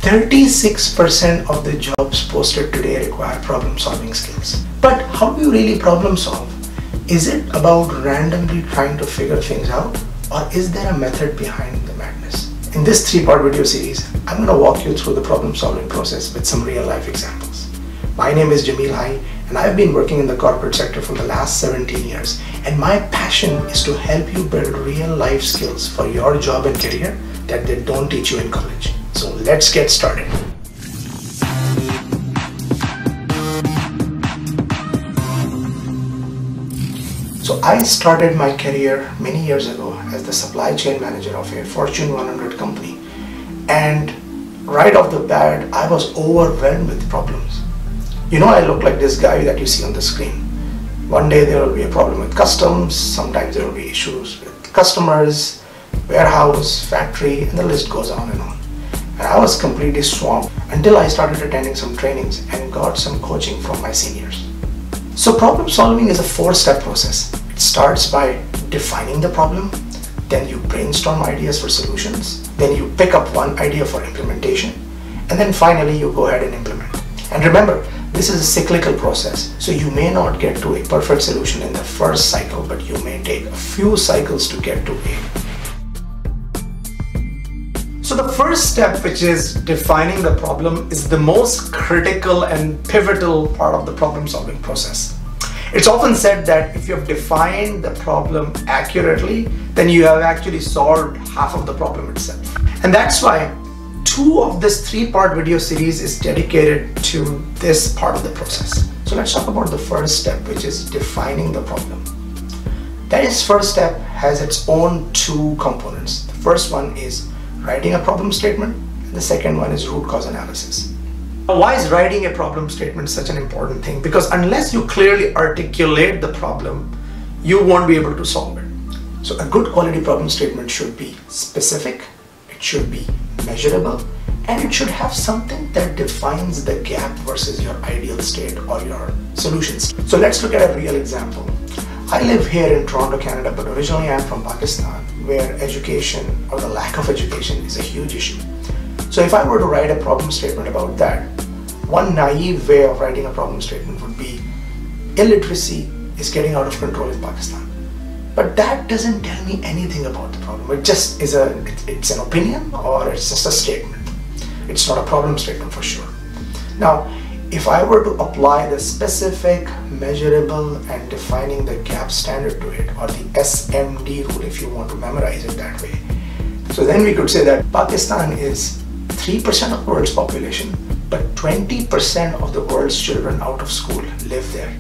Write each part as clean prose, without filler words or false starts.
36% of the jobs posted today require problem-solving skills. But how do you really problem solve? Is it about randomly trying to figure things out, or is there a method behind the madness? In this 3-part video series, I'm going to walk you through the problem-solving process with some real-life examples. My name is Jamil Hai, and I've been working in the corporate sector for the last 17 years, and my passion is to help you build real-life skills for your job and career that they don't teach you in college. So let's get started. So I started my career many years ago as the supply chain manager of a Fortune 100 company, and right off the bat I was overwhelmed with problems. You know, I look like this guy that you see on the screen. One day there will be a problem with customs, sometimes there will be issues with customers, warehouse, factory, and the list goes on and on. And I was completely swamped until I started attending some trainings and got some coaching from my seniors. So problem solving is a 4-step process. It starts by defining the problem, then you brainstorm ideas for solutions, then you pick up one idea for implementation, and then finally you go ahead and implement. And remember, this is a cyclical process, so you may not get to a perfect solution in the first cycle, but you may take a few cycles to get to A. So the first step, which is defining the problem, is the most critical and pivotal part of the problem-solving process. It's often said that if you have defined the problem accurately, then you have actually solved half of the problem itself. And that's why 2 of this 3-part video series is dedicated to this part of the process. So let's talk about the first step, which is defining the problem. That first step has its own 2 components. The first one is writing a problem statement, and the second one is root cause analysis. Why is writing a problem statement such an important thing? Because unless you clearly articulate the problem, you won't be able to solve it. So a good quality problem statement should be specific, it should be measurable, and it should have something that defines the gap versus your ideal state or your solutions. So let's look at a real example. I live here in Toronto, Canada, but originally I'm from Pakistan, where education or the lack of education is a huge issue. So if I were to write a problem statement about that, one naive way of writing a problem statement would be illiteracy is getting out of control in Pakistan. But that doesn't tell me anything about the problem. It just is it's an opinion, or it's just a statement. It's not a problem statement for sure. Now, if I were to apply the specific, measurable, and defining the gap standard to it, or the SMD rule if you want to memorize it that way, so then we could say that Pakistan is 3% of the world's population, but 20% of the world's children out of school live there.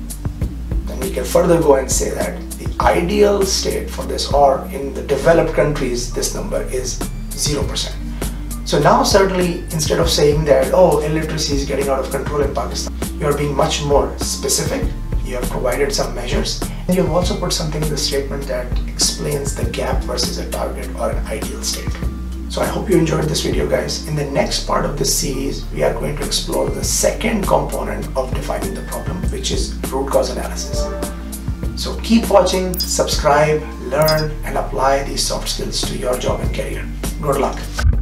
Then we can further go and say that the ideal state for this, or in the developed countries, this number is 0%. So now certainly, instead of saying that, oh, illiteracy is getting out of control in Pakistan, you are being much more specific. You have provided some measures, and you have also put something in the statement that explains the gap versus a target or an ideal state. So I hope you enjoyed this video, guys. In the next part of this series, we are going to explore the second component of defining the problem, which is root cause analysis. So keep watching, subscribe, learn, and apply these soft skills to your job and career. Good luck.